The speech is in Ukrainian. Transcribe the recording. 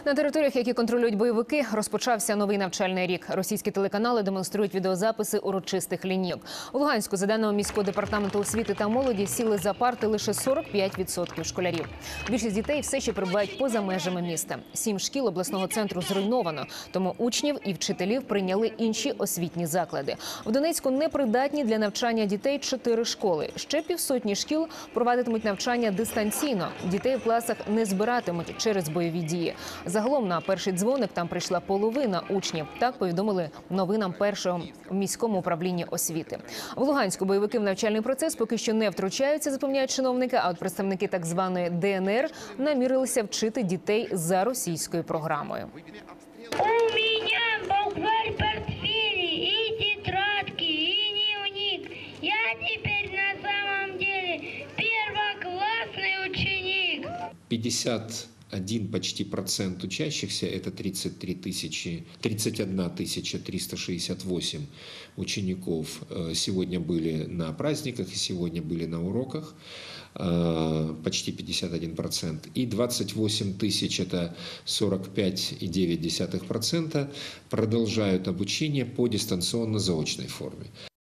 На територіях, які контролюють бойовики, розпочався новий навчальний рік. Російські телеканали демонструють відеозаписи урочистих лінійок. У Луганську, за даними міського департаменту освіти та молоді, сіли за парти лише 45% школярів. Більшість дітей все ще перебувають поза межами міста. 7 шкіл обласного центру зруйновано, тому учнів і вчителів прийняли інші освітні заклади. В Донецьку непридатні для навчання дітей 4 школи. Ще півсотні шкіл провадитимуть навчання дистанційно. Дітей в класах не збиратимуть через бойові дії. Загалом на перший дзвоник там прийшла половина учнів. Так повідомили новинам першого в міському управлінні освіти. В Луганську бойовики в навчальний процес поки що не втручаються, запевняють чиновники, а от представники так званої ДНР намірилися вчити дітей за російською програмою. У меня букварь в портфеле, и тетрадки, и дневник. Я теперь на самом деле первоклассный ученик. 51 почти процент учащихся, это 31 368 учеников, сегодня были на праздниках и сегодня были на уроках, почти 51%, и 28 тысяч, это 45,9%, продолжают обучение по дистанционно-заочной форме.